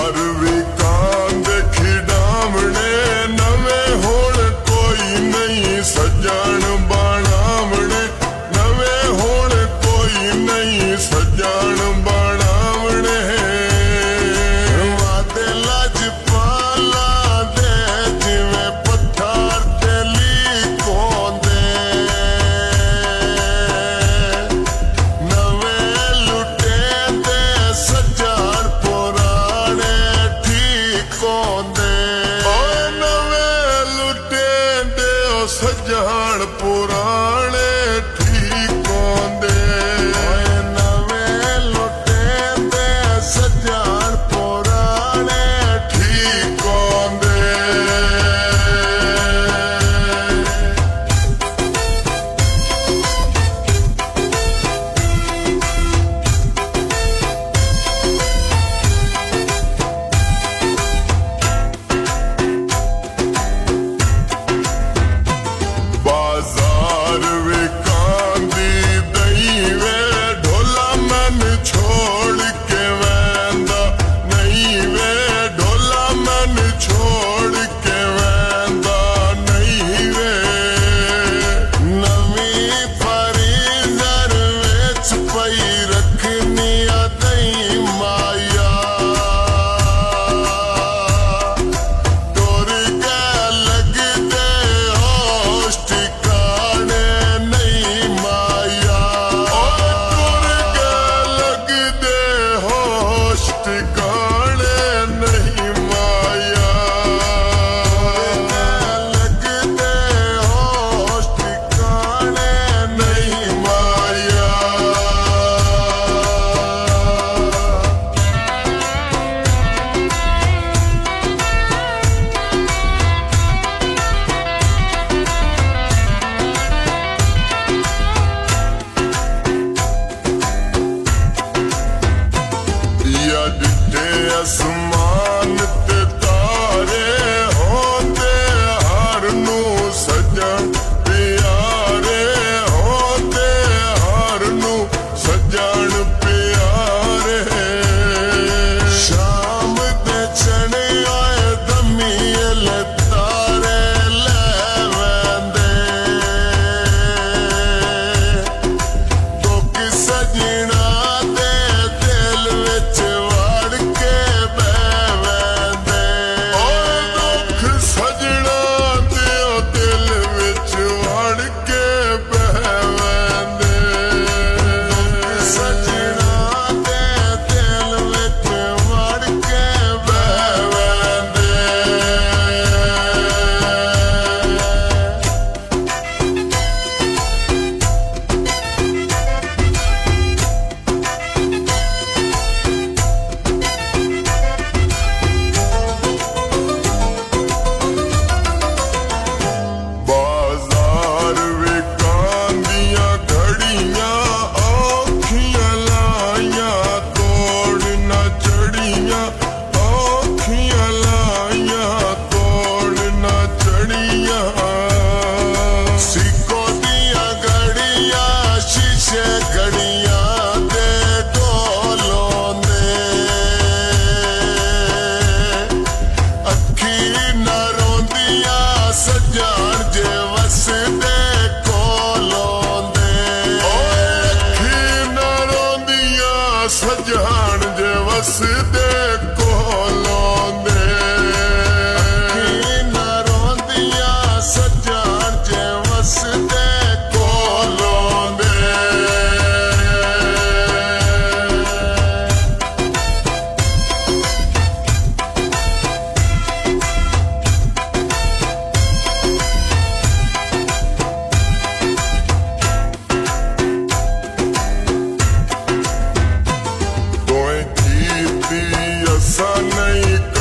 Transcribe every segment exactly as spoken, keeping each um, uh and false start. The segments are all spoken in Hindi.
सजान पुराने ठीक होंदे, नवे लुटे दे सजान पुराने ठीक होंदे। आसमान ते तारे होंदे हर नू सजन प्यारे, होंदे हर नू सजन प्यारे। शाम दे चढ़े आए दमील तारे लैवेंदे, तो कि सजना दे दिल विच सजान जे वस दे कोलों दे, अखी ना रोंदिया सजान जे वस दे कोलों दे। असा नहीं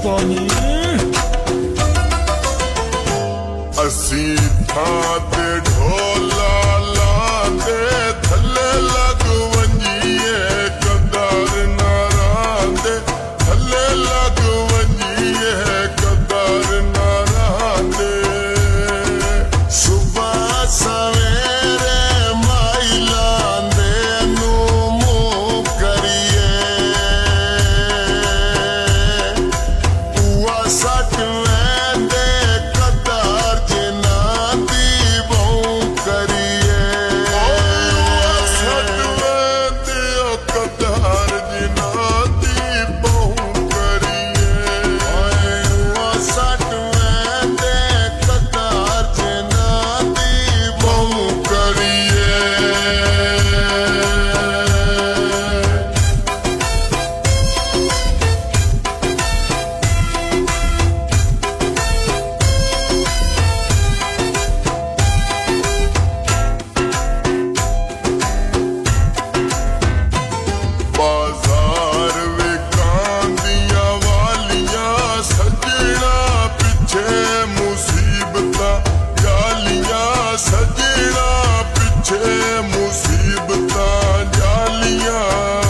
पानी असी थाते ढोला लांदे थल्ले लग वंजिए कदार नारांदे थल्ले लग वंजिए कदार नारांदे सुबह सवेरे माई लांदे नू मुंह करिए उआ सट वेंदे कदार जिना दी बहु करिए उआ सट वेंदे कदार जिना दी बहु करिए उआ सट वेंदे कदार जिना दी बहु करिए बाजार विकांदियां वालियां सजना पिछे मुसीबता जालियां सजना पिछे मुसीबता जालियां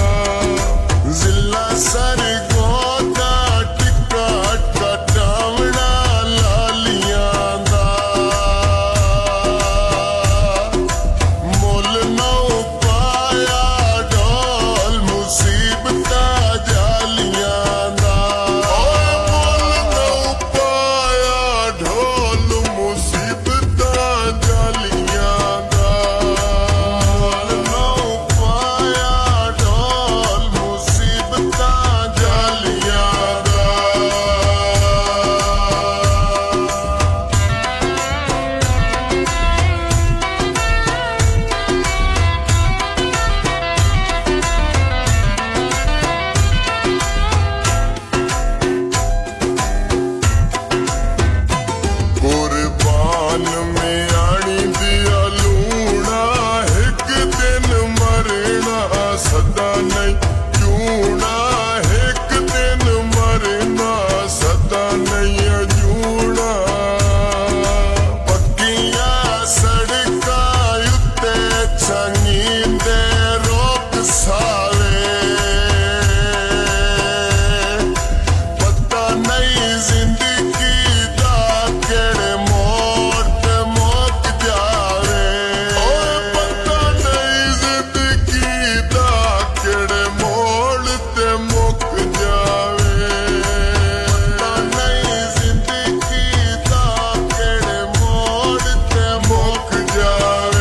जिला सरगोदा टिक्का कटावना लालियां दा मुल नौ पाया ढोल मुसीबता जालियां दा मुल नौ पाया ढोल मुसीबता जालियां दा मुल नौ पाया ढोल मुसीबता जालियां दा कुर्बान में आनी दिया लूना एक दिन मरना सदा नहीं जूना एक दिन मरना सदा नहीं जूना पक्किया सड़का उत्ते छंगींदे रोक सावे पता नहीं जिंदगी दा केड़े मोड़ ते मुक जावे पता नहीं जिंदगी दा केड़े मोड़ ते मुक जावे पता नहीं जिंदगी दा केड़े मोड़ ते मुक जावे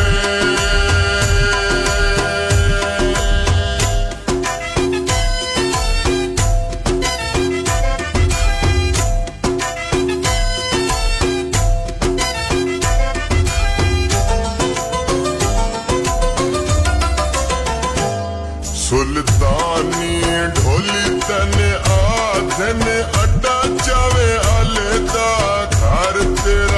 सुल्तानी ढोली तने आधन अड्डा चावे आले दा घर तेरा